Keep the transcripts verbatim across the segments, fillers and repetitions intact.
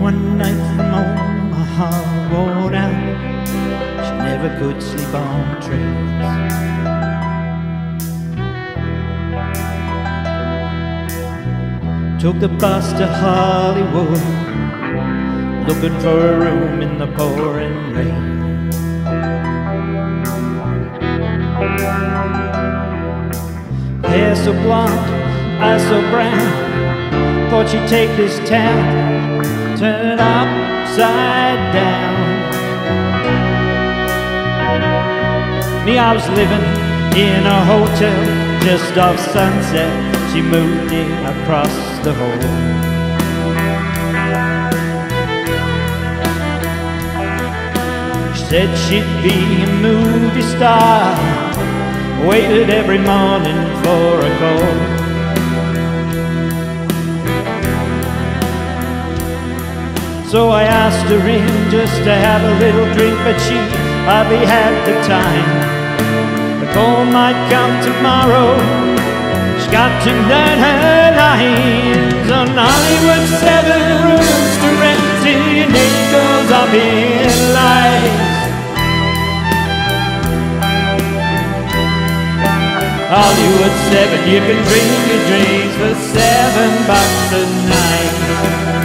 one night from home, my heart wore out. She never could sleep on trains. Took the bus to Hollywood, looking for a room in the pouring rain. Hair so blonde, eyes so brown, thought she'd take this town, turn it upside down. Me, I was living in a hotel just off Sunset. She moved in across the hall. She said she'd be a movie star, waited every morning for a call. So I asked her in just to have a little drink, but she hardly had the time. The call might come tomorrow. She got to learn her lines on Hollywood. Seven rooms to rent till your name goes up in lights. Hollywood seven, you can drink your drinks for seven bucks a night.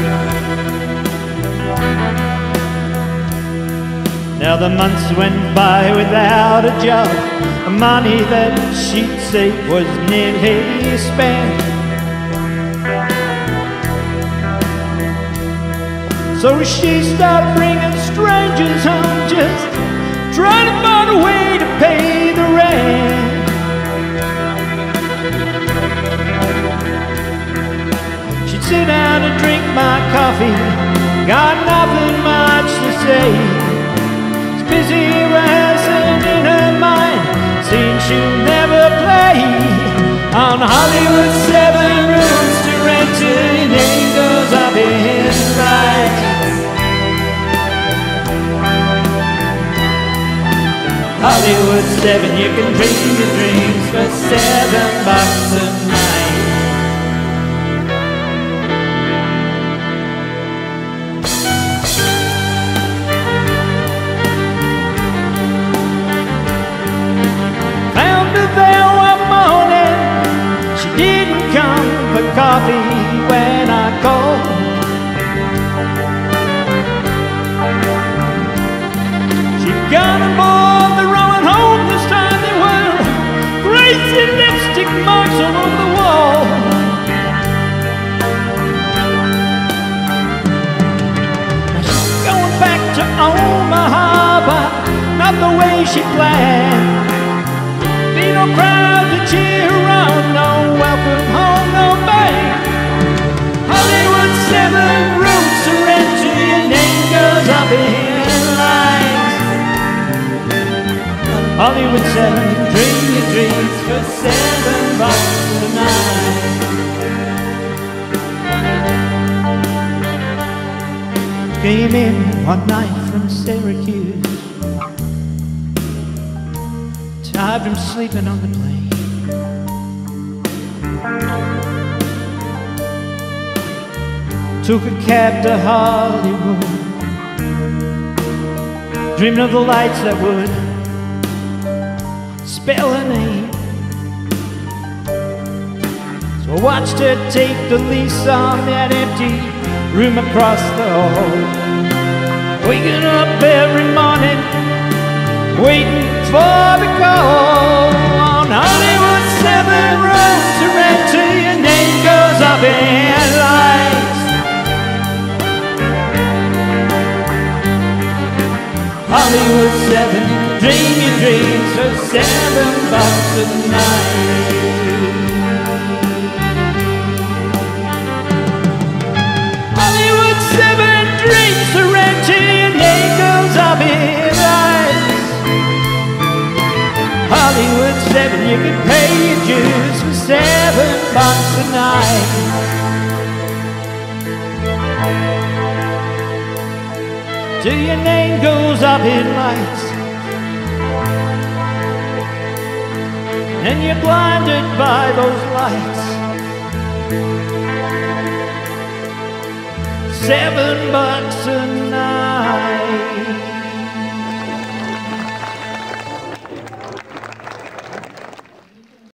Now the months went by without a job, money that she'd saved was nearly spent. So she started bringing strangers home, just trying to find a way to pay the rent. She'd sit down and drink my coffee, got nothing much to say. Busy rehearsing in her mind, seeing she'll never play on Hollywood. Seven rooms to rent till your name goes up in lights. Hollywood seven, you can drink your dreams for seven bucks a night. Coffee when I called. She'd gone aboard the rowing home this time. There were crazy lipstick marks all over the wall. Now she's going back to Omaha, but not the way she planned. Be no crowd to cheer her on, no welcome home, no band. Hollywood seven rooms to rent till your name goes up in lights. Hollywood seven, dream your dreams for seven bucks a night. Came in one night from Syracuse, tired from sleeping on the plane. Took a cab to Hollywood, dreaming of the lights that would spell her name. So I watched her take the lease on that empty room across the hall, waking up every morning, waiting for the call on Hollywood. Seven rooms to rent till your name goes up in lights. Hollywood seven, dream your dreams for seven bucks a night. Hollywood seven, dreams to rent till your name goes up in lights. Hollywood seven, you can pay your dues for seven bucks a night. Till your name goes up in lights, and you're blinded by those lights. seven bucks a night.